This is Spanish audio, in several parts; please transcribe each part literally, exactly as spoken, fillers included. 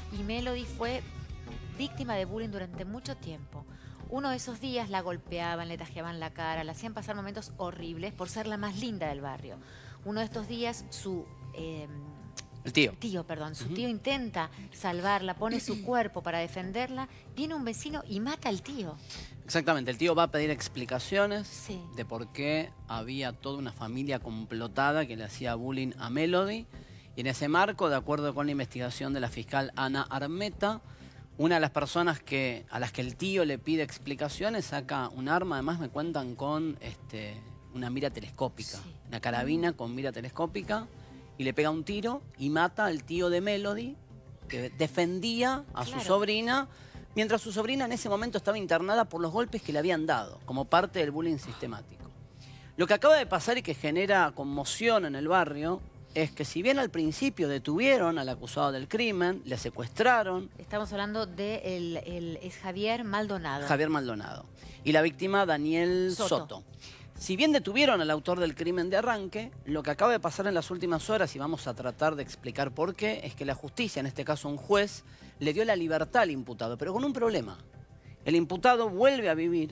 y Melody fue víctima de bullying durante mucho tiempo. Uno de esos días la golpeaban, le tajeaban la cara, la hacían pasar momentos horribles por ser la más linda del barrio. Uno de estos días su... Eh, El tío. Tío, perdón. Su Uh-huh. tío intenta salvarla, pone su cuerpo para defenderla. Viene un vecino y mata al tío. Exactamente. El tío va a pedir explicaciones Sí. de por qué había toda una familia complotada que le hacía bullying a Melody. Y en ese marco, de acuerdo con la investigación de la fiscal Ana Armeta, una de las personas que, a las que el tío le pide explicaciones saca un arma. Además me cuentan con este, una mira telescópica. Sí. Una carabina con mira telescópica. Y le pega un tiro y mata al tío de Melody, que defendía a Claro. su sobrina, mientras su sobrina en ese momento estaba internada por los golpes que le habían dado, como parte del bullying sistemático. Lo que acaba de pasar y que genera conmoción en el barrio es que si bien al principio detuvieron al acusado del crimen, le secuestraron, Estamos hablando de el, el- es Javier Maldonado. Javier Maldonado, y la víctima Daniel Soto. Soto. Si bien detuvieron al autor del crimen de arranque, lo que acaba de pasar en las últimas horas, y vamos a tratar de explicar por qué, es que la justicia, en este caso un juez, le dio la libertad al imputado, pero con un problema. El imputado vuelve a vivir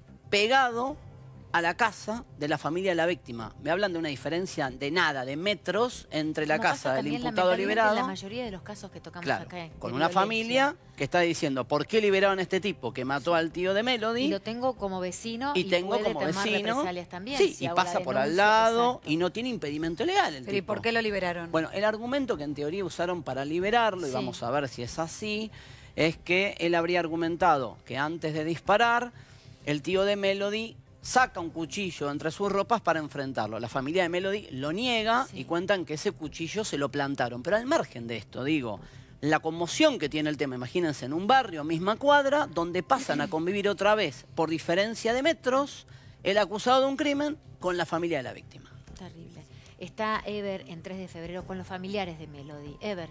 pegado a la casa de la familia de la víctima. Me hablan de una diferencia de nada, de metros, entre la Como casa pasa del también, imputado lamentablemente, liberado... en la mayoría de los casos que tocamos Claro, acá. de con una violencia. familia que está diciendo por qué liberaron a este tipo que mató al tío de Melody. Y lo tengo como vecino Y y, tengo puede como tomar vecino. represalias también. Sí, si y hago pasa la por al denuncia, lado exacto. y no tiene impedimento legal el Pero ¿y tipo. por qué lo liberaron? Bueno, el argumento que en teoría usaron para liberarlo, y Sí. vamos a ver si es así, es que él habría argumentado que antes de disparar, el tío de Melody saca un cuchillo entre sus ropas para enfrentarlo. La familia de Melody lo niega Sí. y cuentan que ese cuchillo se lo plantaron. Pero al margen de esto, digo, la conmoción que tiene el tema, imagínense, en un barrio, misma cuadra, donde pasan a convivir otra vez, por diferencia de metros, el acusado de un crimen con la familia de la víctima. Terrible. Está Ever en tres de febrero con los familiares de Melody. Ever,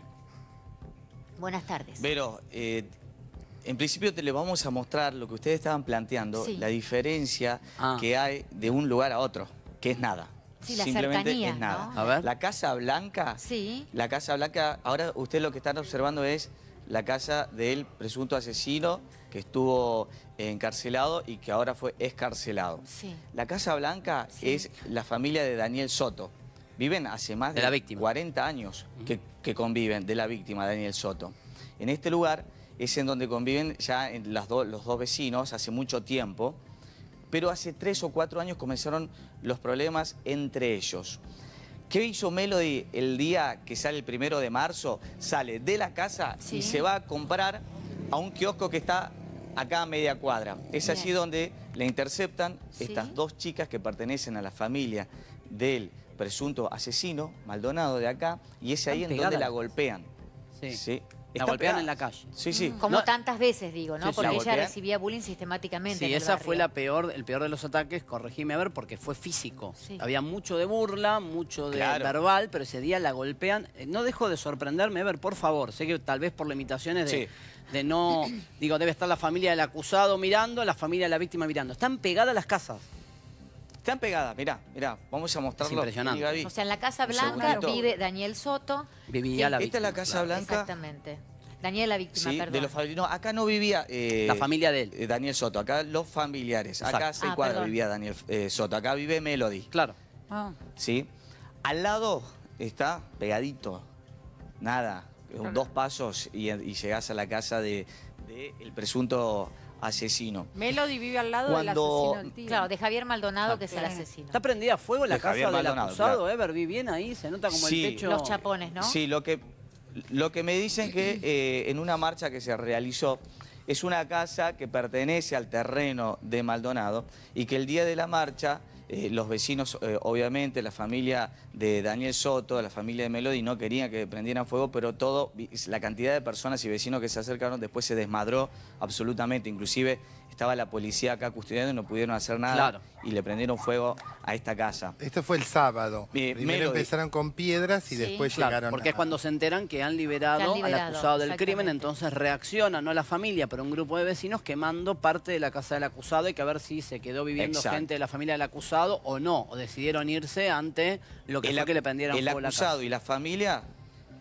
buenas tardes. Vero, eh, en principio te le vamos a mostrar lo que ustedes estaban planteando, Sí. la diferencia Ah. que hay de un lugar a otro, que es nada. Sí, la Simplemente cercanía, es nada. ¿no? A ver. La Casa Blanca, Sí. la Casa Blanca, ahora ustedes lo que están observando es la casa del presunto asesino que estuvo encarcelado y que ahora fue excarcelado. Sí. La Casa Blanca Sí. es la familia de Daniel Soto. Viven hace más De de, la víctima. cuarenta años que, que conviven, de la víctima, Daniel Soto. En este lugar es en donde conviven ya en las do- los dos vecinos hace mucho tiempo, pero hace tres o cuatro años comenzaron los problemas entre ellos. ¿Qué hizo Melody el día que sale el primero de marzo? Sale de la casa Sí. y se va a comprar a un kiosco que está acá a media cuadra. Es Bien. allí donde le interceptan Sí. estas dos chicas que pertenecen a la familia del presunto asesino, Maldonado, de acá, y es ahí Están en donde pegadas. la golpean. Sí. Sí. La Están golpean pegadas. en la calle. Sí, sí. Como No- tantas veces, digo, ¿no? Sí, sí. Porque La ella golpean. recibía bullying sistemáticamente en Sí, el esa barrio. fue la peor, el peor de los ataques, corregime a ver, porque fue físico. Sí. Había mucho de burla, mucho de Claro. verbal, pero ese día la golpean. Eh, No dejo de sorprenderme, a ver, por favor, sé que tal vez por limitaciones de, Sí. de no, digo, debe estar la familia del acusado mirando, la familia de la víctima mirando. Están pegadas las casas. Están pegadas, mirá, mirá, vamos a mostrarlo. impresionante. Vení, Gaby. O sea, en la Casa Un Blanca segundito. vive Daniel Soto. Vivía que- la Esta víctima. es la Casa claro. Blanca. Exactamente. Daniel la víctima, Sí, perdón. de los familiares. No, acá no vivía eh, La familia de él. eh, Daniel Soto, acá los familiares. Acá Exacto. a seis Ah, cuadras perdón. vivía Daniel eh, Soto, acá vive Melody. Claro. Ah. ¿Sí? Al lado está pegadito, nada, dos pasos y, y llegás a la casa de, de el presunto asesino. Melody vive al lado Cuando- del asesino del tío. Claro, de Javier Maldonado, que es el Claro. asesino. ¿Está prendida a fuego la De casa Javier del Maldonado, acusado, claro. Ever? Vi bien ahí, se nota como Sí. el techo... Los chapones, ¿no? Sí, lo que, lo que me dicen que eh, en una marcha que se realizó es una casa que pertenece al terreno de Maldonado y que el día de la marcha eh, los vecinos, eh, obviamente, la familia de Daniel Soto, la familia de Melody no querían que prendieran fuego, pero todo, la cantidad de personas y vecinos que se acercaron después se desmadró absolutamente, inclusive estaba la policía acá custodiando y no pudieron hacer nada Claro. y le prendieron fuego a esta casa. Esto fue el sábado. Bien, Primero Melody. empezaron con piedras y Sí. después Claro, llegaron porque a... es cuando se enteran que han liberado, Que han liberado, al acusado del crimen, exactamente. entonces reacciona, no la familia, pero un grupo de vecinos quemando parte de la casa del acusado. Hay que ver si se quedó viviendo Exacto. gente de la familia del acusado o no, o decidieron irse ante lo que fue que le prendieran el fuego la acusado casa. y la familia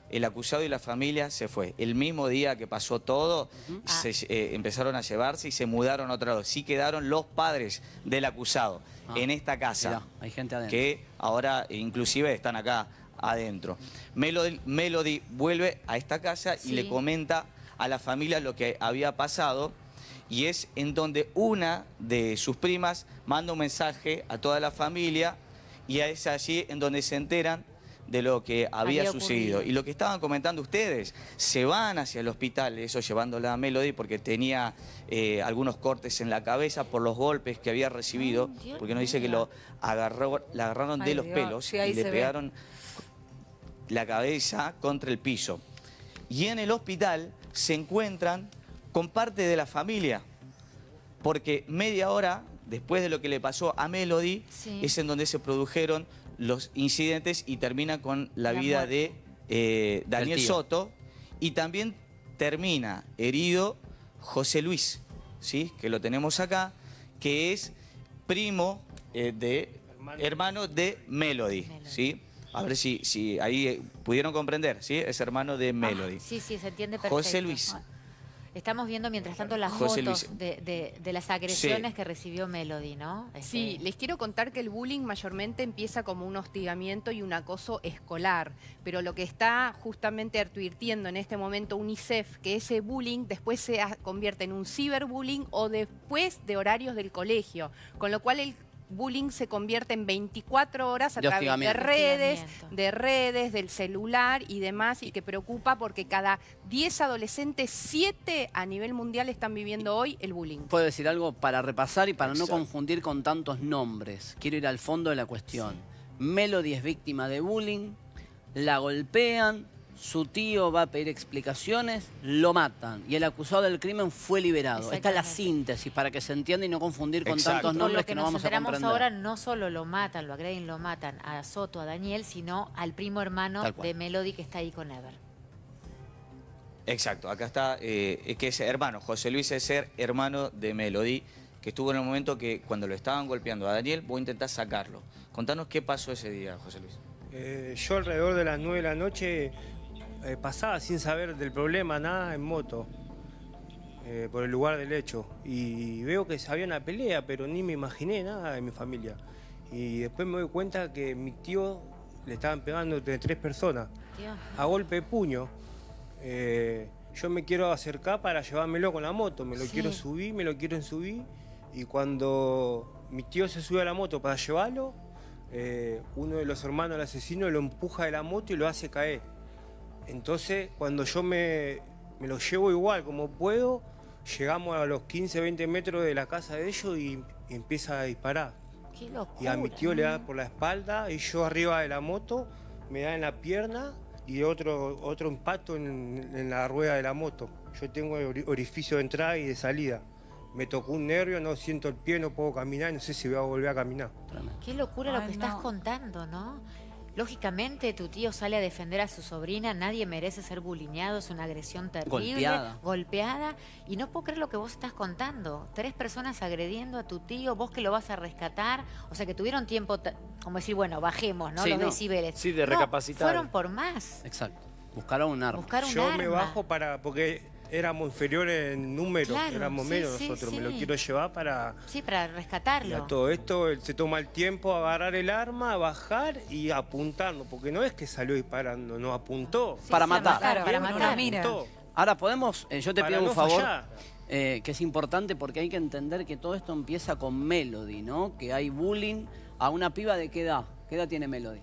el acusado y la familia se fue. El mismo día que pasó todo, uh-huh. se, eh, empezaron a llevarse y se mudaron a otro lado. Sí quedaron los padres del acusado ah, en esta casa. Mirá, hay gente adentro. Que ahora inclusive están acá adentro. Melody, Melody vuelve a esta casa sí. y le comenta a la familia lo que había pasado, y es en donde una de sus primas manda un mensaje a toda la familia, y es allí en donde se enteran de lo que había, había sucedido. Y lo que estaban comentando ustedes, se van hacia el hospital, eso llevándola a Melody, porque tenía eh, algunos cortes en la cabeza por los golpes que había recibido, oh, porque nos dice que lo agarró, la agarraron Ay, de los Dios. pelos sí, y le pegaron ve. la cabeza contra el piso. Y en el hospital se encuentran con parte de la familia, porque media hora después de lo que le pasó a Melody, sí. es en donde se produjeron los incidentes y termina con la, la vida muerte. de eh, Daniel Soto, y también termina herido José Luis, ¿sí? que lo tenemos acá, que es primo eh, de hermano. hermano de Melody, Melody. ¿sí? A ver si, si ahí pudieron comprender, ¿sí? Es hermano de Melody. Ah, sí, sí, se entiende perfecto. José Luis. Estamos viendo mientras tanto las José fotos de, de, de las agresiones sí. que recibió Melody, ¿no? Este... Sí, les quiero contar que el bullying mayormente empieza como un hostigamiento y un acoso escolar, pero lo que está justamente advirtiendo en este momento UNICEF, que ese bullying después se convierte en un ciberbullying o después de horarios del colegio, con lo cual el bullying se convierte en veinticuatro horas a de través de redes, de redes, del celular y demás, y que preocupa porque cada diez adolescentes, siete a nivel mundial están viviendo hoy el bullying. Puedo decir algo para repasar y para Exacto. no confundir con tantos nombres. Quiero ir al fondo de la cuestión. Sí. Melody es víctima de bullying, la golpean, su tío va a pedir explicaciones, lo matan y el acusado del crimen fue liberado. Esta es la síntesis para que se entienda y no confundir con Exacto. tantos nombres que, que no vamos a comprender. Ahora no solo lo matan, lo agreden, lo matan a Soto, a Daniel, sino al primo hermano de Melody que está ahí con Ever. Exacto, acá está, eh, que es hermano, José Luis es ser hermano de Melody, que estuvo en el momento que cuando lo estaban golpeando a Daniel, vos intentás sacarlo. Contanos qué pasó ese día, José Luis. Eh, yo alrededor de las nueve de la noche... Eh, pasaba sin saber del problema, nada, en moto, eh, por el lugar del hecho. Y veo que había una pelea, pero ni me imaginé nada de mi familia. Y después me doy cuenta que mi tío le estaban pegando entre tres personas, Dios. a golpe de puño. Eh, yo me quiero acercar para llevármelo con la moto, me lo sí. quiero subir, me lo quiero subir. Y cuando mi tío se sube a la moto para llevarlo, eh, uno de los hermanos del asesino lo empuja de la moto y lo hace caer. Entonces, cuando yo me, me lo llevo igual como puedo, llegamos a los quince, veinte metros de la casa de ellos y, y empieza a disparar. ¡Qué locura! Y a mi tío le da por la espalda y yo arriba de la moto me da en la pierna y otro, otro impacto en, en la rueda de la moto. Yo tengo orificio de entrada y de salida. Me tocó un nervio, no siento el pie, no puedo caminar, no sé si voy a volver a caminar. ¡Qué locura Ay, lo que no. estás contando, ¿no? Lógicamente, tu tío sale a defender a su sobrina, nadie merece ser bulineado, es una agresión terrible, golpeada. golpeada, y no puedo creer lo que vos estás contando. Tres personas agrediendo a tu tío, vos que lo vas a rescatar, o sea que tuvieron tiempo, como decir, bueno, bajemos, ¿no? Sí, Los no. decibeles. Sí, de recapacitar. No, fueron por más. Exacto, buscaron un arma. Buscaron Yo un me arma. bajo para, porque éramos inferiores en número, claro, éramos sí, menos sí, nosotros, sí. me lo quiero llevar para... Sí, para rescatarlo. Y a todo esto él se toma el tiempo a agarrar el arma, a bajar y apuntarlo, porque no es que salió disparando, no apuntó. Sí, para sí, matar. Claro, para no matar. Mira. Ahora podemos, eh, yo te para pido no un favor, eh, que es importante porque hay que entender que todo esto empieza con Melody, ¿no? Que hay bullying a una piba de qué edad. ¿Qué edad tiene Melody?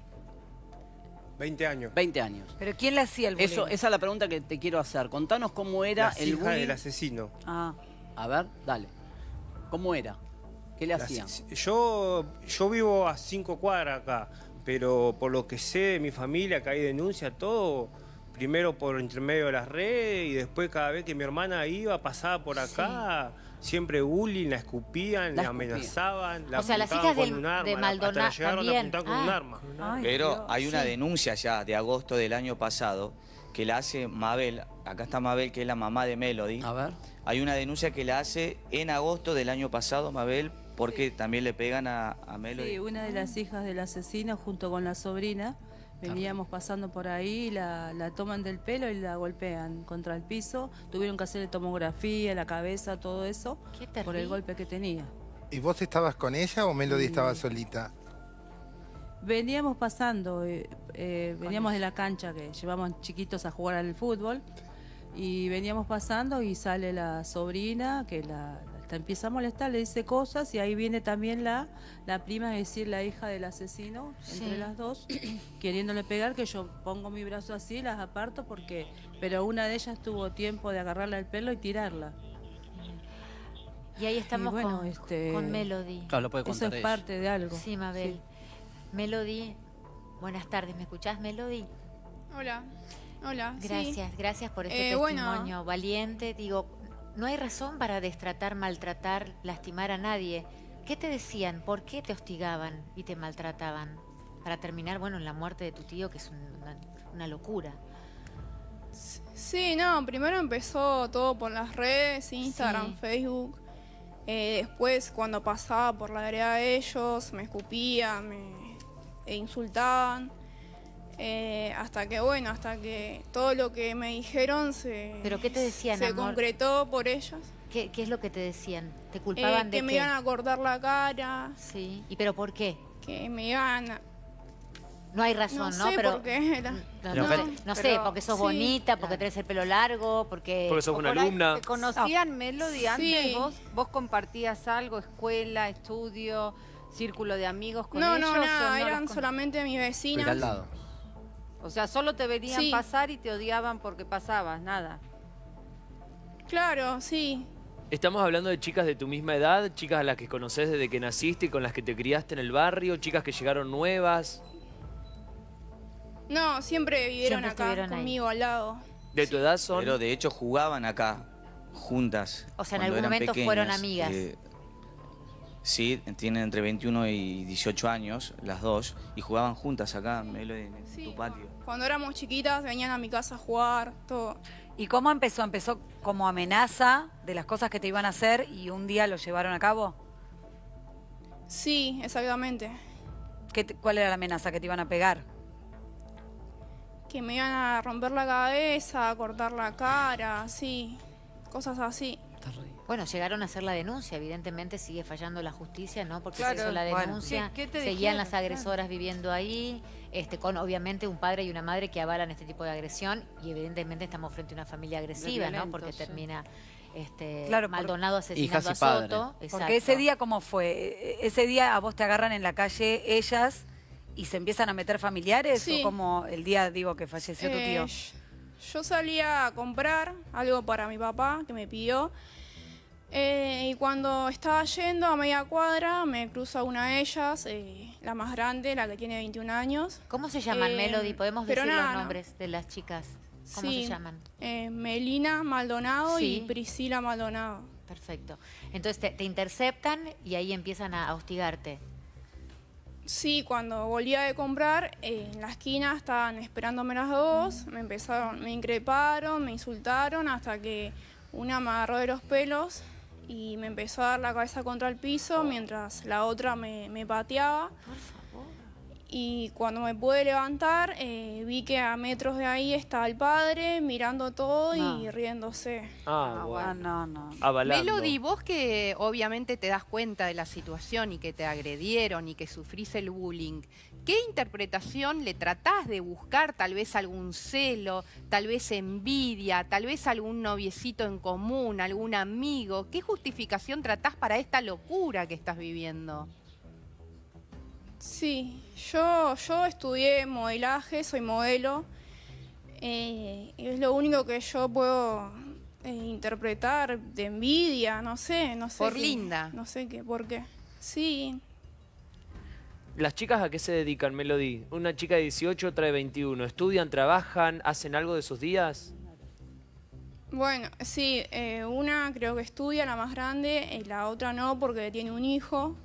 veinte años. veinte años. ¿Pero quién le hacía el bullying? Eso, esa es la pregunta que te quiero hacer. Contanos cómo era Las el hijas bullying. del asesino. Ah. A ver, dale. ¿Cómo era? ¿Qué le Las- hacían? Yo, yo vivo a cinco cuadras acá, pero por lo que sé de mi familia, que hay denuncia, todo, primero por intermedio de las redes y después cada vez que mi hermana iba, pasaba por acá, siempre bullying, la escupían, La la, escupían. amenazaban, la O sea, las apuntaban hijas con del- un arma, de la- Maldonado hasta la llegaron también. a apuntar con Ah. un arma. Ay, Pero Dios. hay una Sí. denuncia ya de agosto del año pasado que la hace Mabel, acá está Mabel, que es la mamá de Melody. A ver. Hay una denuncia que la hace en agosto del año pasado, Mabel, porque también le pegan a, a Melody. Sí, una de las hijas del asesino junto con la sobrina Veníamos pasando por ahí, la, la toman del pelo y la golpean contra el piso. Tuvieron que hacerle tomografía, la cabeza, todo eso, Qué por el terrible. golpe que tenía. ¿Y vos estabas con ella o Melody estaba solita? Veníamos pasando, eh, eh, veníamos de la cancha, que llevamos chiquitos a jugar al fútbol, y veníamos pasando y sale la sobrina, que la, la empieza a molestar, le dice cosas, y ahí viene también la, la prima, es decir, la hija del asesino, entre Sí. las dos, queriéndole pegar, que yo pongo mi brazo así, las aparto, porque pero una de ellas tuvo tiempo de agarrarla el pelo y tirarla. Y ahí estamos Y bueno, con, este, con Melody. Claro, lo puede Eso contar es ella. parte de algo. Sí, Mabel. Sí. Melody, buenas tardes. ¿Me escuchás, Melody? Hola, hola. sí. Gracias, gracias por este Eh, bueno. testimonio valiente. Digo, no hay razón para destratar, maltratar, lastimar a nadie. ¿Qué te decían? ¿Por qué te hostigaban y te maltrataban? Para terminar, bueno, en la muerte de tu tío, que es un- una, una locura. Sí, no, primero empezó todo por las redes, Instagram, Sí. Facebook. Eh, después, cuando pasaba por la vereda de ellos, me escupían, me e insultaban. Eh, hasta que, bueno, hasta que todo lo que me dijeron se, ¿Pero qué te decían, se amor? concretó por ellos. ¿Qué, qué es lo que te decían? ¿Te Eh, culpaban de que me qué? iban a cortar la cara, Sí. ¿Y pero por qué? que me iban a... No hay razón, No ¿no? sé pero por qué era. No, Pero no Fer- sé, no sé, pero- porque sos sí, bonita, porque claro. tenés el pelo largo, porque... Porque sos O una por ahí, alumna. ¿te conocían Melody antes? Sí. ¿Vos, ¿Vos compartías algo, escuela, estudio, círculo de amigos con No, ellos? no, o nada, los eran con- solamente mis Pero vecinas. al lado. O sea, solo te venían Sí. pasar y te odiaban porque pasabas, nada. Claro, sí. Estamos hablando de chicas de tu misma edad, chicas a las que conoces desde que naciste y con las que te criaste en el barrio, chicas que llegaron nuevas. No, siempre vivieron Siempre acá estuvieron ahí. conmigo al lado. De tu edad son... Pero de hecho jugaban acá, juntas. O sea, en cuando algún eran momento pequeñas. fueron amigas. Eh, sí, tienen entre veintiuno y dieciocho años, las dos, y jugaban juntas acá, Melody, en Sí, tu patio. Cuando éramos chiquitas venían a mi casa a jugar, todo. ¿Y cómo empezó? ¿Empezó como amenaza de las cosas que te iban a hacer y un día lo llevaron a cabo? Sí, exactamente. ¿Qué te- ¿Cuál era la amenaza? ¿Que te iban a pegar? Que me iban a romper la cabeza, a cortar la cara, sí, cosas así. Bueno, llegaron a hacer la denuncia, evidentemente sigue fallando la justicia, ¿no? Porque Claro, se hizo la bueno. denuncia, ¿Qué- qué te seguían dijeron? las agresoras viviendo ahí, este, con obviamente un padre y una madre que avalan este tipo de agresión y evidentemente estamos frente a una familia agresiva, ¿no? violentos, Porque sí. termina este, Claro, por- Maldonado asesinando Hijas y a padres. Soto. Porque Exacto. ese día, ¿cómo fue? E- Ese día a vos te agarran en la calle ellas y se empiezan a meter familiares, Sí. o como el día, digo, que falleció tu Eh, tío. sh- Yo salía a comprar algo para mi papá que me pidió. Eh, y cuando estaba yendo a media cuadra, me cruza una de ellas, eh, la más grande, la que tiene veintiún años. ¿Cómo se llaman, Eh, Melody? ¿Podemos pero decir nada, los no. nombres de las chicas? ¿Cómo Sí, se llaman? eh, Melina Maldonado Sí. y Priscila Maldonado. Perfecto. Entonces te, te interceptan y ahí empiezan a, a hostigarte. Sí, cuando volvía de comprar, eh, en la esquina estaban esperándome las dos, me empezaron, me increparon, me insultaron hasta que una me agarró de los pelos y me empezó a dar la cabeza contra el piso mientras la otra me, me pateaba. Por favor. Y cuando me pude levantar, eh, vi que a metros de ahí estaba el padre mirando todo y No. riéndose. Ah, Ah, bueno. Ah, no, no. Avalando. Melody, vos que obviamente te das cuenta de la situación y que te agredieron y que sufrís el bullying, ¿qué interpretación le tratás de buscar? Tal vez algún celo, tal vez envidia, tal vez algún noviecito en común, algún amigo. ¿Qué justificación tratás para esta locura que estás viviendo? Sí, yo, yo estudié modelaje, soy modelo. eh, es lo único que yo puedo eh, interpretar de envidia, no sé, no sé. Por qué- linda. No sé qué, por qué. Sí, ¿Las chicas a qué se dedican, Melody? Una chica de dieciocho, otra de veintiuno. ¿Estudian, trabajan, hacen algo de sus días? bueno, sí, eh, una creo que estudia, la más grande, y la otra no porque tiene un hijo.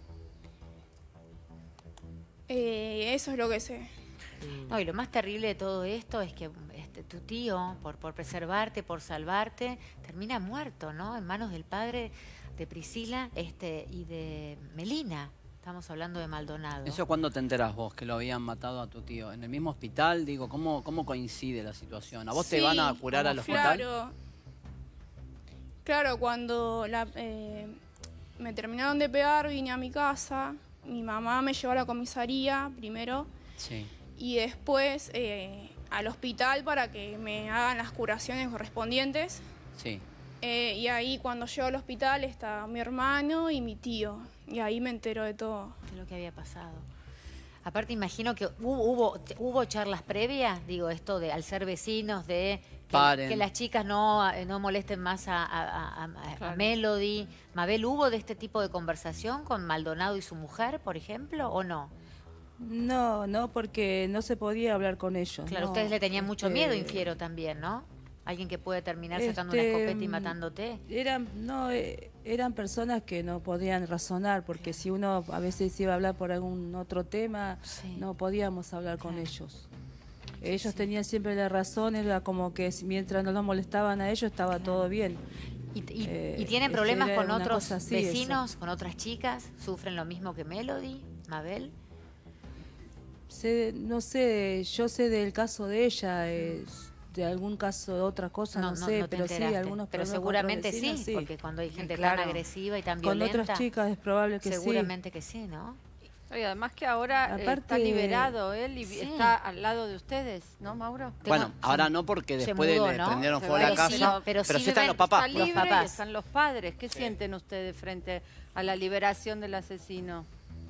Eh, eso es lo que sé. No, y lo más terrible de todo esto es que este, tu tío, por, por preservarte, por salvarte, termina muerto, ¿no? En manos del padre de Priscila este, y de Melina. Estamos hablando de Maldonado. ¿Eso cuándo te enterás vos que lo habían matado a tu tío? ¿En el mismo hospital? Digo, ¿cómo, cómo coincide la situación? ¿A vos Sí, te van a curar al hospital? Claro, claro cuando la, eh, me terminaron de pegar, vine a mi casa. Mi mamá me llevó a la comisaría primero. Sí. Y después eh, al hospital para que me hagan las curaciones correspondientes. Sí. Eh, y ahí cuando llego al hospital está mi hermano y mi tío. Y ahí me entero de todo. De lo que había pasado. Aparte imagino que hubo, hubo, hubo charlas previas, digo, esto de al ser vecinos, de que, que las chicas no, no molesten más a, a, a, a, Claro. a Melody. Mabel, ¿hubo de este tipo de conversación con Maldonado y su mujer, por ejemplo, o no? No, no, porque no se podía hablar con ellos. Claro, no. ustedes le tenían mucho Este, miedo, infiero también, ¿no? Alguien que puede terminar sacando una Este, escopeta y matándote. Eran, no, eh, eran personas que no podían razonar, porque si uno a veces iba a hablar por algún otro tema, Sí. no podíamos hablar con Claro. ellos. Ellos tenían siempre la razón, era como que si- mientras no los molestaban a ellos estaba todo bien. ¿Y, y- Eh, y tienen este, problemas era con una otros cosa así, vecinos, con otras chicas? ¿Sufren lo mismo que Melody, Mabel? Sé- no sé, yo sé del caso de ella, eh, de algún caso de otra cosa, no, sé, te pero sí, enteraste. algunos Pero problemas con seguramente otros vecinos, sí, porque cuando hay gente claro. tan agresiva y tan Con violenta, otras chicas es probable que sí. seguramente que sí, ¿no? Y además que ahora eh, Aparte- está liberado él y Sí. está al lado de ustedes, ¿no, Mauro? Bueno, Tengo- ahora no porque se después mudó, le ¿no? prendieron Se fuego va a la a casa, ir, pero- pero pero sí sí están viven- los papás. Está Los libre y papás. están los padres. ¿Qué sienten ustedes frente a la liberación del asesino?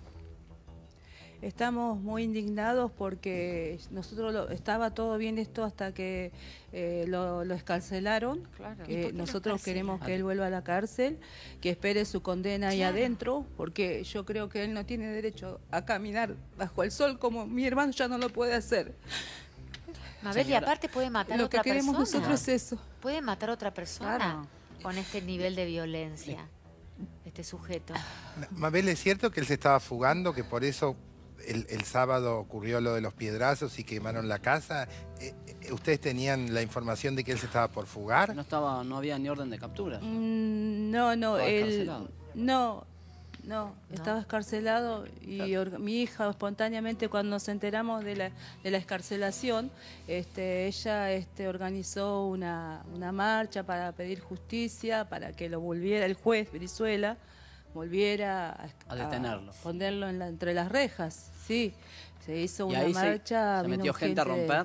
Estamos muy indignados porque nosotros lo- estaba todo bien esto hasta que eh, lo, lo escarcelaron. Claro. Que ¿Y por qué lo nosotros escarcelan? queremos que él vuelva a la cárcel, que espere su condena ahí Claro. adentro, porque yo creo que él no tiene derecho a caminar bajo el sol como mi hermano ya no lo puede hacer. Mabel, y Señora, aparte puede matar a Lo que otra queremos persona. nosotros es eso. Puede matar a otra persona Claro. con este nivel de violencia, este sujeto. Mabel, ¿es cierto que él se estaba fugando, que por eso el, el sábado ocurrió lo de los piedrazos y quemaron la casa? Eh, eh, ¿Ustedes tenían la información de que él se estaba por fugar? No estaba, no había ni orden de captura. Mm, No, no, Estaba él, escarcelado. no, no, estaba escarcelado y orga- mi hija espontáneamente cuando nos enteramos de la, de la escarcelación, este, ella este, organizó una, una marcha para pedir justicia, para que lo volviera el juez Brizuela, volviera a, A detenerlo. ponerlo en la- entre las rejas, sí, se hizo Y una ahí se, marcha. se vino metió gente a romper.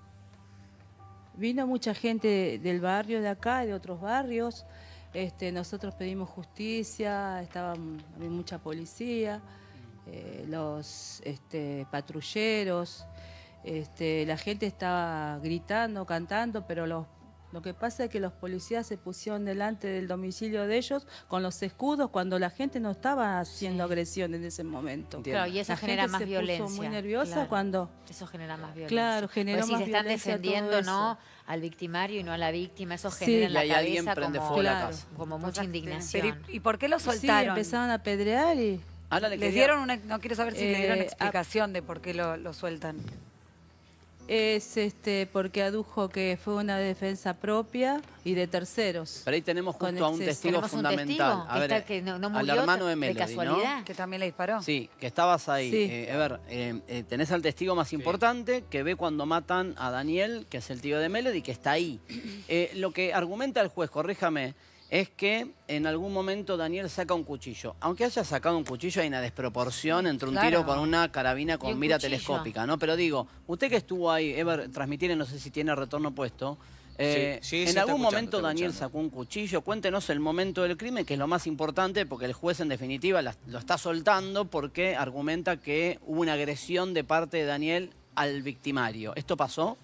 Vino mucha gente del barrio de acá y de otros barrios. Este, nosotros pedimos justicia, estaba había mucha policía, eh, los este, patrulleros, este, la gente estaba gritando, cantando, pero los, lo que pasa es que los policías se pusieron delante del domicilio de ellos con los escudos cuando la gente no estaba haciendo agresión en ese momento. Entiendo. Claro, y eso La genera gente más se puso violencia. muy nerviosa Claro. cuando... Eso genera más violencia. Claro, generó Pues si más se están violencia todo defendiendo, ¿no? eso. Al victimario y no a la víctima, eso Sí. genera en Y la ahí alguien cabeza prende como, fuego a la Claro. casa. como mucha Pero, indignación. ¿y, y por qué lo Sí, soltaron? empezaron a pedrear y... Ahora le Les quería- dieron una, no quiero saber si le dieron Eh, explicación de por qué lo, lo sueltan. Es este porque adujo que fue una defensa propia y de terceros. Pero ahí tenemos Con justo a un exceso. testigo Tenemos un fundamental. testigo A que ver, está- que no- no al murió hermano de de Melody, casualidad. ¿no? Que también le disparó. Sí, que estabas ahí. Sí. Eh, a ver, eh, eh, tenés al testigo más importante que ve cuando matan a Daniel, que es el tío de Melody, que está ahí. Eh, lo que argumenta el juez, corríjame, es que en algún momento Daniel saca un cuchillo. Aunque haya sacado un cuchillo, hay una desproporción entre un Claro. tiro con una carabina Y con un mira cuchillo. telescópica, ¿no? Pero digo, usted que estuvo ahí, Ever, transmitir, no sé si tiene retorno puesto. eh, Sí, sí, sí, en está algún escuchando, momento está Daniel escuchando. sacó un cuchillo. Cuéntenos el momento del crimen, que es lo más importante, porque el juez en definitiva la- lo está soltando porque argumenta que hubo una agresión de parte de Daniel al victimario. ¿Esto pasó?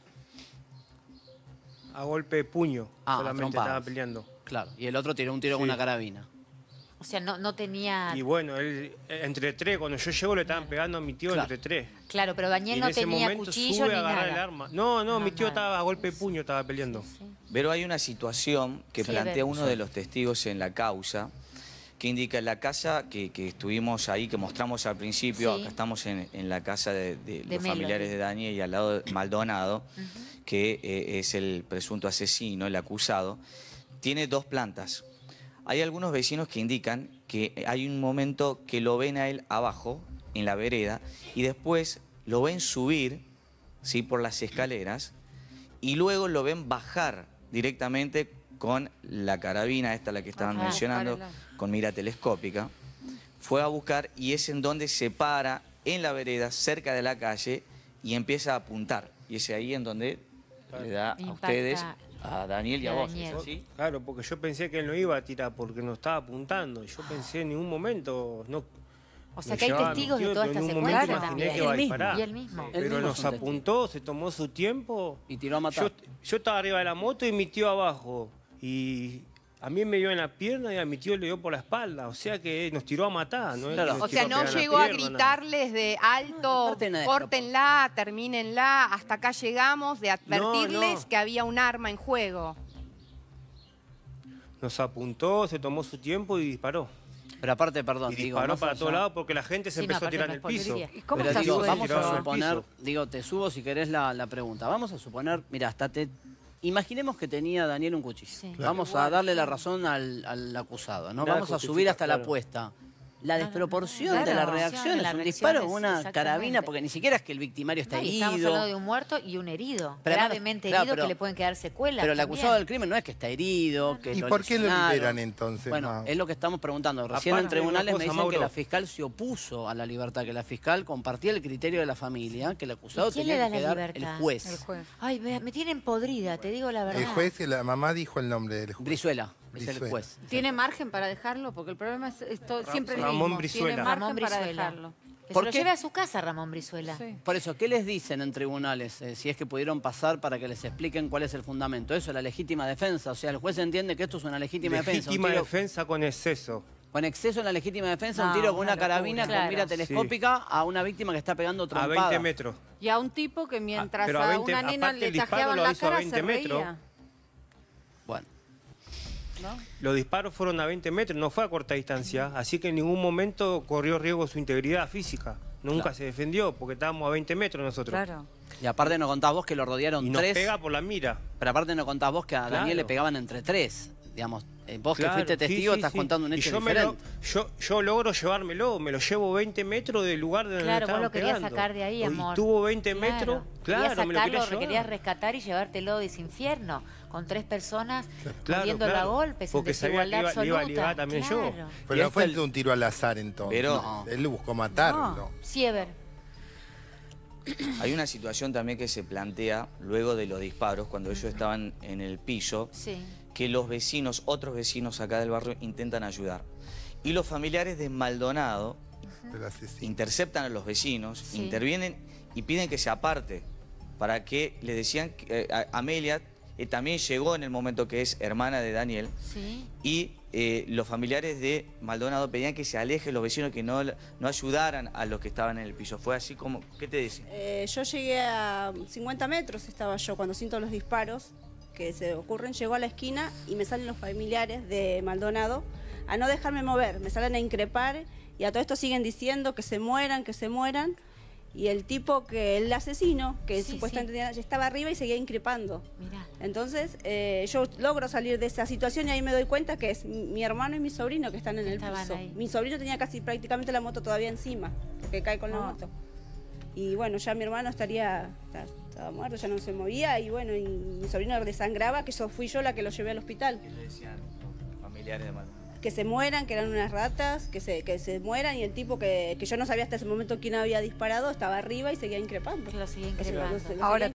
A golpe de puño, Ah, a solamente trompadas. estaba peleando. Claro. Y el otro tiró un tiro con Sí. una carabina. O sea, no, no tenía... Y bueno, él, eh, entre tres, cuando yo llego le estaban pegando a mi tío Claro. entre tres. Claro, pero Y Daniel en no ese tenía momento cuchillo sube ni a agarrar nada. el arma. No, no, No, mi tío nada. estaba a golpe de puño, estaba peleando. Pero hay una situación que Sí, plantea a ver. uno de los testigos en la causa, que indica la casa que, que estuvimos ahí, que mostramos al principio, Sí. acá estamos en, en la casa de, de De los Melody. familiares de Daniel y al lado de Maldonado, que eh, es el presunto asesino, el acusado, tiene dos plantas. Hay algunos vecinos que indican que hay un momento que lo ven a él abajo, en la vereda, y después lo ven subir, ¿sí?, por las escaleras, y luego lo ven bajar directamente con la carabina, esta la que estaban Ajá, mencionando, párala. con mira telescópica. Fue a buscar y es en donde se para en la vereda, cerca de la calle, y empieza a apuntar. Y es ahí en donde le da a Impacta ustedes, a Daniel y a a vos. Daniel. ¿es así? Claro, porque yo pensé que él no iba a tirar porque nos estaba apuntando. Yo pensé en ningún momento... No, O sea me que hay llevaba a mi testigos de tío, toda pero esta en un momento secuencia imaginé también. que iba a Él mismo. disparar. Y él mismo. Él Pero mismo nos es un testigo. apuntó, se tomó su tiempo. Y tiró a matar. Yo, yo estaba arriba de la moto y mi tío abajo. Y a mí me dio en la pierna y a mi tío le dio por la espalda. O sea que nos tiró a matar. ¿no? Claro. Nos O tiró sea, no pegar en la llegó a pierna, nada. gritarles de alto, aparte nada de córtenla, termínenla, hasta acá llegamos, de advertirles no. que había un arma en juego. Nos apuntó, se tomó su tiempo y disparó. Pero aparte, perdón, Y digo, disparó más para allá- todos lados porque la gente se Sí, no, empezó a aparte tirar no en el es piso. policía. ¿Y cómo Pero está digo, su vamos tirado a al suponer, piso. digo, te subo si querés la, la pregunta. Vamos a suponer, mira, hasta te... Imaginemos que tenía Daniel un cuchillo. Sí. Vamos a darle la razón al, al acusado, ¿no? Nada Vamos a justifica, subir hasta la claro. apuesta. La Nada, desproporción nada. de la Claro. reacción La es un reacción disparo es con una exactamente. carabina, porque ni siquiera es que el victimario está No, y herido. estamos hablando de un muerto y un herido. Pero además- gravemente claro, herido pero- que le pueden quedar secuelas. Pero el también. acusado del crimen no es que está herido, que ¿Y lo por qué lo lesionaron. liberan entonces? Bueno, No. es lo que estamos preguntando. Recién en Aparte, tribunales una me cosa, dicen que Mauro. la fiscal se opuso a la libertad, que la fiscal compartía el criterio de la familia, que el acusado ¿Y quién tenía le da que la quedar libertad? el juez. El juez. Ay, me, me tienen podrida, te digo la verdad. El juez y la mamá dijo el nombre del juez. Brizuela, es el Brizuela. juez. ¿Tiene margen para dejarlo? Porque el problema es, es todo- siempre el Ramón mismo. Brizuela. Tiene margen Ramón para Brizuela. dejarlo. Que ¿Por se lo qué? lleve a su casa, Ramón Brizuela. Sí. Por eso, ¿qué les dicen en tribunales? Eh, si es que pudieron pasar para que les expliquen cuál es el fundamento. Eso, la legítima defensa. O sea, el juez entiende que esto es una legítima, defensa. Un Legítima tiro defensa con exceso. con exceso en la legítima defensa, un No, tiro con una una carabina locura. con mira Claro. telescópica a una víctima que está pegando A trompada. veinte metros. Y a un tipo que mientras pero a a, veinte una nena aparte le el disparo tajeaban lo la hizo a cara, veinte se metros. reía. Bueno, ¿No? Los disparos fueron a veinte metros, no fue a corta distancia. Así que en ningún momento corrió riesgo su integridad física. Nunca Claro. se defendió porque estábamos a veinte metros nosotros. Claro. y aparte no contás vos que lo rodearon Y nos tres. pega por la mira. Pero aparte no contás vos que a Daniel Claro. le pegaban entre tres. Digamos, eh, vos Claro, que fuiste sí, testigo sí, estás sí. contando un Y hecho yo me lo- diferente. yo, yo logro llevármelo, me lo llevo veinte metros del lugar de donde Claro, me vos estaban lo querías pegando. sacar de ahí, Y amor. tuvo veinte Claro. metros, Querías claro, me lo quería sacarlo, querías llevar. rescatar y llevártelo de ese infierno, con tres personas Claro, muriéndolo claro. a golpes, Porque en sabía que desigualdad iba- le iba a absoluta. ligar también yo. Claro. Pero Y no fue este- un tiro al azar entonces. Pero- No. Él buscó matarlo. Siever. Hay una situación también que se plantea luego de los disparos, cuando ellos estaban en el piso, Sí. que los vecinos, otros vecinos acá del barrio, intentan ayudar. Y los familiares de Maldonado Del asesino. interceptan a los vecinos, Sí. intervienen y piden que se aparte, para que le decían, que, eh, a- Amelia eh, también llegó en el momento que es hermana de Daniel, Sí. y eh, los familiares de Maldonado pedían que se alejen los vecinos, que no, no ayudaran a los que estaban en el piso. Fue así como, ¿qué te dicen? Eh, yo llegué a cincuenta metros, estaba yo, cuando siento los disparos que se ocurren, llego a la esquina y me salen los familiares de Maldonado a no dejarme mover, me salen a increpar y a todo esto siguen diciendo que se mueran, que se mueran. Y el tipo, que el asesino, que Sí, supuestamente sí. tenía- ya estaba arriba y seguía increpando. Mirá. Entonces eh, yo logro salir de esa situación y ahí me doy cuenta que es mi mi hermano y mi sobrino que están en el Estaban piso. ahí. Mi sobrino tenía casi prácticamente la moto todavía encima, porque cae con la Ah. moto. Y bueno, ya mi hermano estaría, está- estaba muerto, ya no se movía y bueno, y mi sobrino desangraba, que eso fui yo la que lo llevé al hospital. ¿Qué le decían los familiares de Maldonado? Que se mueran, que eran unas ratas, que se, que se mueran y el tipo que, que yo no sabía hasta ese momento quién había disparado estaba arriba y seguía increpando. Que lo seguía Que se lo- increpando. lo seguía Ahora,